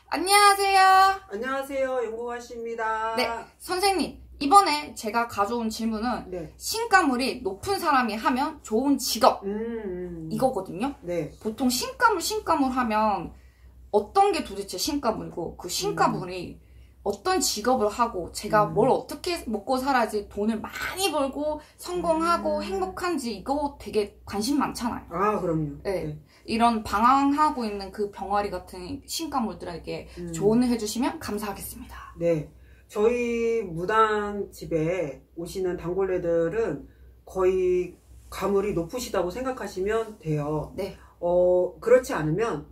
안녕하세요. 안녕하세요. 연구가씨입니다. 네, 선생님. 이번에 제가 가져온 질문은 네. 신가물이 높은 사람이 하면 좋은 직업 이거거든요. 네. 보통 신가물 하면 어떤 게 도대체 신가물이고 그 신가물이 어떤 직업을 하고 제가 뭘 어떻게 먹고 살아야지 돈을 많이 벌고 성공하고 행복한지 이거 되게 관심 많잖아요. 아, 그럼요. 네. 네. 이런 방황하고 있는 그 병아리 같은 신가물들에게 조언을 해주시면 감사하겠습니다. 네. 저희 무당집에 오시는 단골레들은 거의 가물이 높으시다고 생각하시면 돼요. 네. 그렇지 않으면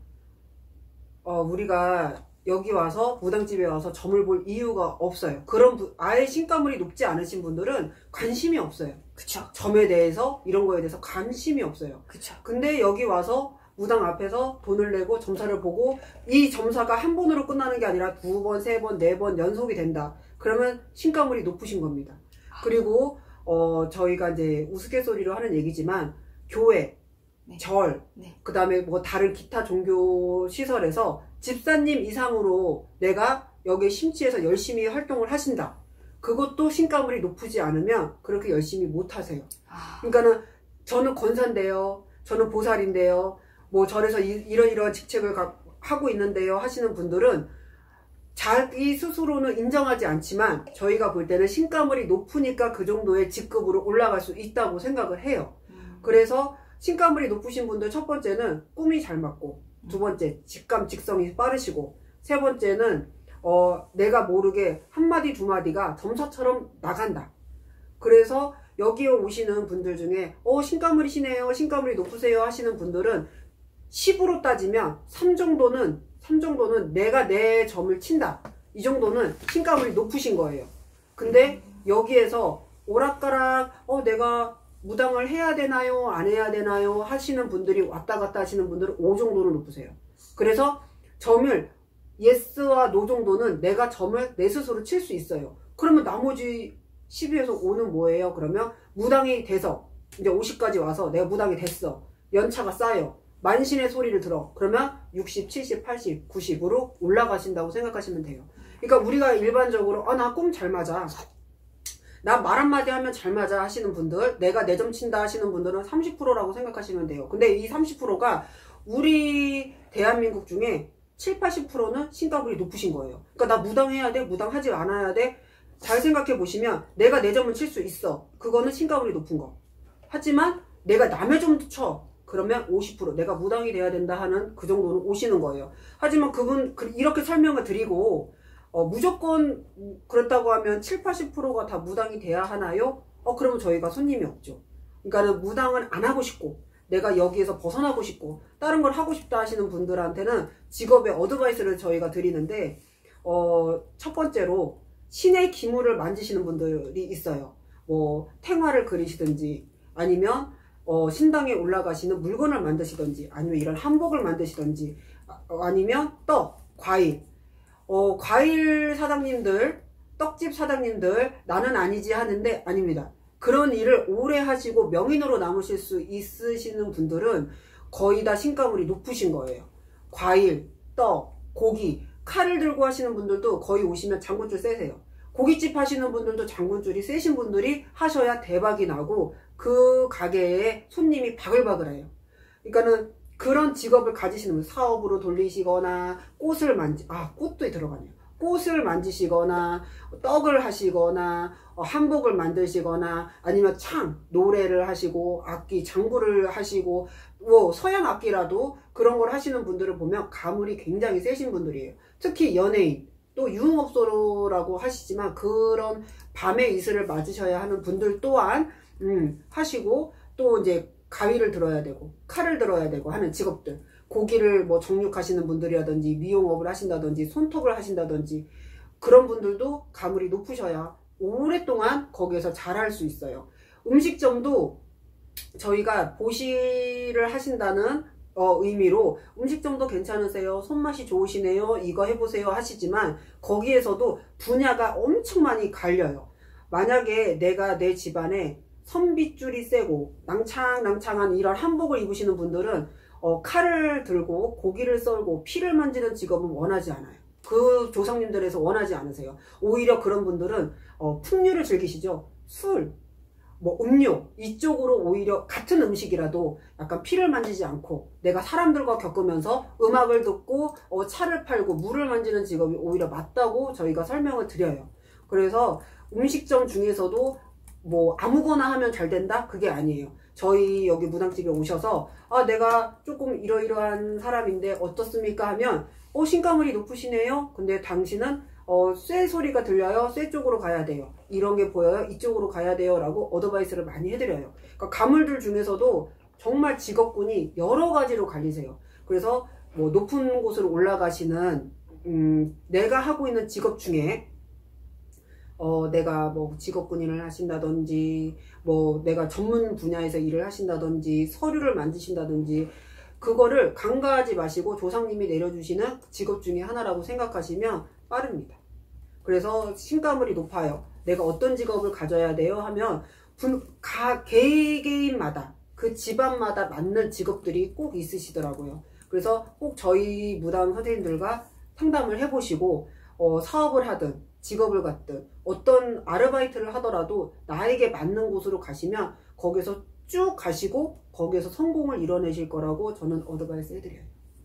우리가 여기 와서 무당집에 와서 점을 볼 이유가 없어요. 아예 신가물이 높지 않으신 분들은 관심이 없어요. 그쵸. 점에 대해서 이런 거에 대해서 관심이 없어요. 그쵸. 근데 여기 와서 무당 앞에서 돈을 내고 점사를 보고 이 점사가 한 번으로 끝나는 게 아니라 2번, 3번, 4번 연속이 된다. 그러면 신가물이 높으신 겁니다. 그리고 저희가 이제 우스갯소리로 하는 얘기지만 교회, 네. 절, 네. 그 다음에 뭐 다른 기타 종교 시설에서 집사님 이상으로 내가 여기에 심취해서 열심히 활동을 하신다. 그것도 신가물이 높지 않으면 그렇게 열심히 못 하세요. 그러니까는 저는 권사인데요. 저는 보살인데요. 뭐 절에서 이런 직책을 하고 있는데요 하시는 분들은 자기 스스로는 인정하지 않지만 저희가 볼 때는 신가물이 높으니까 그 정도의 직급으로 올라갈 수 있다고 생각을 해요. 그래서 신가물이 높으신 분들 첫 번째는 꿈이 잘 맞고, 두 번째 직감 직성이 빠르시고, 세 번째는 내가 모르게 한마디 두 마디가 점사처럼 나간다. 그래서 여기에 오시는 분들 중에 신가물이시네요, 신가물이 높으세요 하시는 분들은 10으로 따지면 3 정도는 내가 내 점을 친다. 이 정도는 신가물이 높으신 거예요. 근데 여기에서 오락가락 내가 무당을 해야 되나요 안 해야 되나요 하시는 분들이 왔다 갔다 하시는 분들은 5 정도는 높으세요. 그래서 점을 예스와 노 정도는 내가 점을 내 스스로 칠 수 있어요. 그러면 나머지 12에서 5는 뭐예요? 그러면 무당이 돼서 이제 50까지 와서 내가 무당이 됐어. 연차가 쌓여. 만신의 소리를 들어. 그러면 60, 70, 80, 90으로 올라가신다고 생각하시면 돼요. 그러니까 우리가 일반적으로 나 꿈 잘 맞아. 나 말 한마디 하면 잘 맞아 하시는 분들, 내가 내 점 친다 하시는 분들은 30%라고 생각하시면 돼요. 근데 이 30%가 우리 대한민국 중에 7, 80%는 신가물이 높으신 거예요. 그러니까 나 무당해야 돼? 무당하지 않아야 돼? 잘 생각해 보시면 내가 내 점을 칠 수 있어. 그거는 신가물이 높은 거. 하지만 내가 남의 점도 쳐. 그러면 50% 내가 무당이 돼야 된다 하는 그 정도는 오시는 거예요. 하지만 그분 이렇게 설명을 드리고 무조건 그렇다고 하면 7, 80%가 다 무당이 돼야 하나요? 그러면 저희가 손님이 없죠. 그러니까 무당을 안 하고 싶고 내가 여기에서 벗어나고 싶고 다른 걸 하고 싶다 하시는 분들한테는 직업의 어드바이스를 저희가 드리는데 첫 번째로 신의 기물을 만지시는 분들이 있어요. 뭐 탱화를 그리시든지 아니면 신당에 올라가시는 물건을 만드시든지 아니면 이런 한복을 만드시든지 아니면 떡, 과일 과일 사장님들, 떡집 사장님들 나는 아니지 하는데 아닙니다. 그런 일을 오래 하시고 명인으로 남으실 수 있으시는 분들은 거의 다 신가물이 높으신 거예요. 과일, 떡, 고기, 칼을 들고 하시는 분들도 거의 오시면 장군줄 세세요. 고깃집 하시는 분들도 장군줄이 세신 분들이 하셔야 대박이 나고 그 가게에 손님이 바글바글해요. 그러니까는 그런 직업을 가지시는 분, 사업으로 돌리시거나 꽃을 꽃도 들어가네요. 꽃을 만지시거나 떡을 하시거나 한복을 만드시거나 아니면 노래를 하시고 악기, 장구를 하시고 뭐 서양 악기라도 그런 걸 하시는 분들을 보면 가물이 굉장히 세신 분들이에요. 특히 연예인, 또 유흥업소라고 하시지만 그런 밤의 이슬을 맞으셔야 하는 분들 또한 하시고 또 이제 가위를 들어야 되고 칼을 들어야 되고 하는 직업들, 고기를 뭐 정육하시는 분들이라든지 미용업을 하신다든지 손톱을 하신다든지 그런 분들도 가물이 높으셔야 오랫동안 거기에서 잘할 수 있어요. 음식점도 저희가 보시를 하신다는 의미로 음식점도 괜찮으세요? 손맛이 좋으시네요? 이거 해보세요 하시지만 거기에서도 분야가 엄청 많이 갈려요. 만약에 내가 내 집안에 선빗줄이 세고 낭창낭창한 이런 한복을 입으시는 분들은 칼을 들고 고기를 썰고 피를 만지는 직업은 원하지 않아요. 그 조상님들에서 원하지 않으세요. 오히려 그런 분들은 풍류를 즐기시죠. 술, 뭐 음료 이쪽으로 오히려 같은 음식이라도 약간 피를 만지지 않고 내가 사람들과 겪으면서 음악을 듣고 차를 팔고 물을 만지는 직업이 오히려 맞다고 저희가 설명을 드려요. 그래서 음식점 중에서도 뭐 아무거나 하면 잘 된다? 그게 아니에요. 저희 여기 무당집에 오셔서 내가 조금 이러이러한 사람인데 어떻습니까? 하면 신가물이 높으시네요. 근데 당신은 쇠 소리가 들려요. 쇠 쪽으로 가야 돼요. 이런 게 보여요. 이쪽으로 가야 돼요. 라고 어드바이스를 많이 해드려요. 그러니까 가물들 중에서도 정말 직업군이 여러 가지로 갈리세요. 그래서 뭐 높은 곳으로 올라가시는 내가 하고 있는 직업 중에 내가 뭐 직업군인을 하신다든지 뭐 내가 전문 분야에서 일을 하신다든지 서류를 만드신다든지 그거를 간과하지 마시고 조상님이 내려주시는 직업 중에 하나라고 생각하시면 빠릅니다. 그래서 신가물이 높아요. 내가 어떤 직업을 가져야 돼요? 하면 개개인마다 그 집안마다 맞는 직업들이 꼭 있으시더라고요. 그래서 꼭 저희 무당 선생님들과 상담을 해보시고 사업을 하든 직업을 갖든 어떤 아르바이트를 하더라도 나에게 맞는 곳으로 가시면 거기서 쭉 가시고 거기에서 성공을 이뤄내실 거라고 저는 어드바이스 해드려요.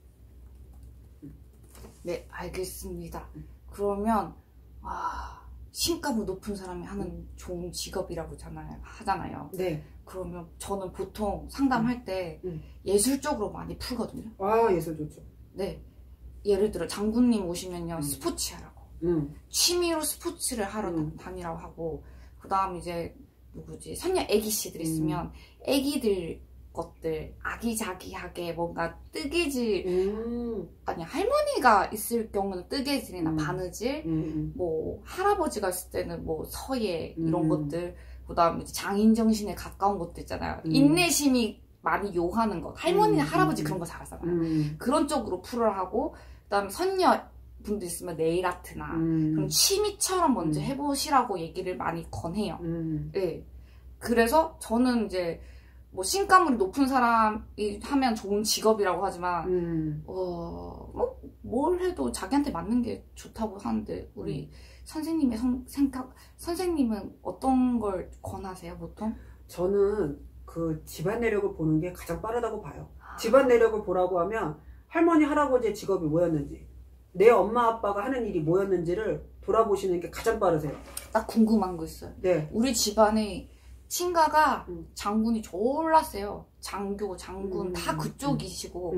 네, 알겠습니다. 그러면 신가물 높은 사람이 하는 좋은 직업이라고 하잖아요. 네. 그러면 저는 보통 상담할 때 예술적으로 많이 풀거든요. 예술 좋죠. 네. 예를 들어 장군님 오시면요 스포츠 하라고 취미로 스포츠를 하러 다니라고 하고, 그 다음 이제 누구지 선녀 애기씨들 있으면 애기들 것들 아기자기하게 뭔가 뜨개질 아니 할머니가 있을 경우는 뜨개질이나 바느질 뭐 할아버지가 있을 때는 뭐 서예 이런 것들, 그 다음 이제 장인정신에 가까운 것도 있잖아요. 인내심이 많이 요하는 것, 할머니나 할아버지 그런 거 잘하잖아요. 그런 쪽으로 풀을 하고, 그 다음에 선녀 분들 있으면 네일 아트나 그런 취미처럼 먼저 해보시라고 얘기를 많이 권해요. 네. 그래서 저는 이제 뭐 신가물이 높은 사람이 하면 좋은 직업이라고 하지만 뭘 해도 자기한테 맞는 게 좋다고 하는데 우리 선생님의 선생님은 어떤 걸 권하세요 보통? 저는 그 집안 내력을 보는 게 가장 빠르다고 봐요. 집안 내력을 보라고 하면 할머니 할아버지의 직업이 뭐였는지, 내 엄마 아빠가 하는 일이 뭐였는지를 돌아보시는 게 가장 빠르세요. 나 궁금한 거 있어요. 네. 우리 집안에 친가가 장군이 졸라 세요. 장교, 장군 다 그쪽이시고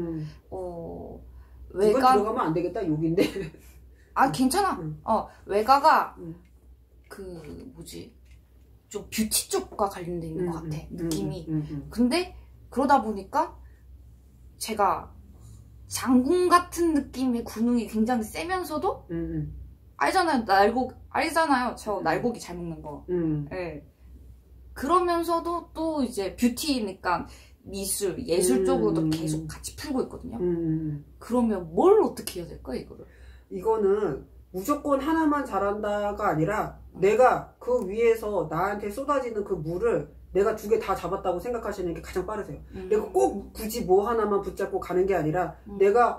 외가 들어가면 안 되겠다 욕인데. 괜찮아. 외가가 그 뭐지 좀 뷰티 쪽과 관련돼 있는 것 같아 느낌이. 근데 그러다 보니까 제가 장군 같은 느낌의 군웅이 굉장히 세면서도 알잖아요. 알잖아요. 저 날고기 잘 먹는 거. 네. 그러면서도 또 이제 뷰티니까 미술, 예술 쪽으로도 계속 같이 풀고 있거든요. 그러면 뭘 어떻게 해야 될까 이거를? 이거는 무조건 하나만 잘한다가 아니라 내가 그 위에서 나한테 쏟아지는 그 물을 내가 2개 다 잡았다고 생각하시는 게 가장 빠르세요. 내가 꼭 굳이 뭐 하나만 붙잡고 가는 게 아니라 내가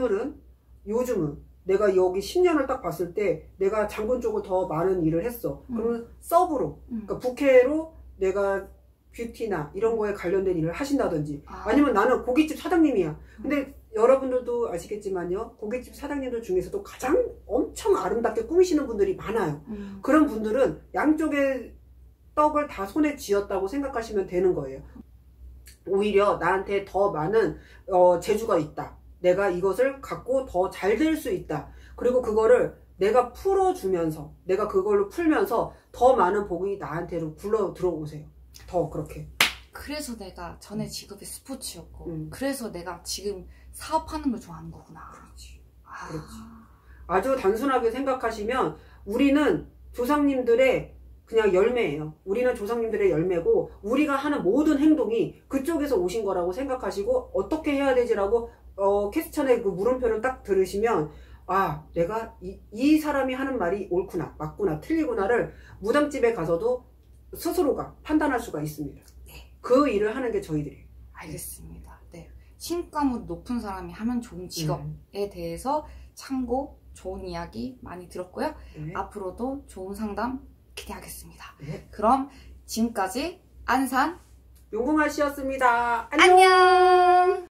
요즘은 내가 여기 10년을 딱 봤을 때 내가 장군 쪽을 더 많은 일을 했어. 그러면 서브로, 그러니까 부캐로 내가 뷰티나 이런 거에 관련된 일을 하신다든지 아니면 나는 고깃집 사장님이야. 근데 여러분들도 아시겠지만요. 고깃집 사장님들 중에서도 가장 엄청 아름답게 꾸미시는 분들이 많아요. 그런 분들은 양쪽에 떡을 다 손에 쥐었다고 생각하시면 되는 거예요. 오히려 나한테 더 많은 재주가 있다. 내가 이것을 갖고 더 잘 될 수 있다. 그리고 그거를 내가 풀어주면서 내가 그걸로 풀면서 더 많은 복이 나한테로 굴러 들어오세요. 더 그렇게. 그래서 내가 전에 직업이 스포츠였고 그래서 내가 지금 사업하는 걸 좋아하는 거구나. 그렇지. 그렇지. 아주 단순하게 생각하시면 우리는 조상님들의 그냥 열매예요. 우리는 조상님들의 열매고 우리가 하는 모든 행동이 그쪽에서 오신 거라고 생각하시고 어떻게 해야 되지라고 캐스천의 그 물음표를 딱 들으시면 내가 이 사람이 하는 말이 옳구나, 맞구나, 틀리구나를 무당집에 가서도 스스로가 판단할 수가 있습니다. 네. 그 일을 하는 게 저희들이에요. 알겠습니다. 네. 신가물이 높은 사람이 하면 좋은 직업에 대해서 참고 좋은 이야기 많이 들었고요. 네. 앞으로도 좋은 상담 기대하겠습니다. 네. 그럼 지금까지 안산 용궁아 씨였습니다. 안녕. 안녕.